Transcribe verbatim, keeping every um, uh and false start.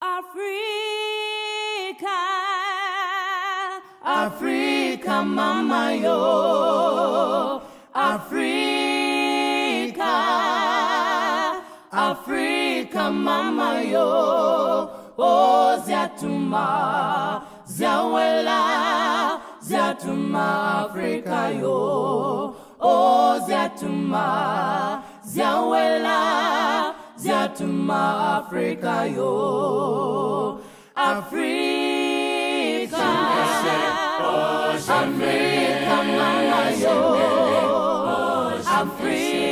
Africa, Africa, mama yo. Africa, Africa, mama yo. Oh, ziatuma, ziawela, ziatuma, Africa yo. Oh, ziatuma, ziawela, ziatuma, Africa yo. Africa, Africa, mama yo. Africa.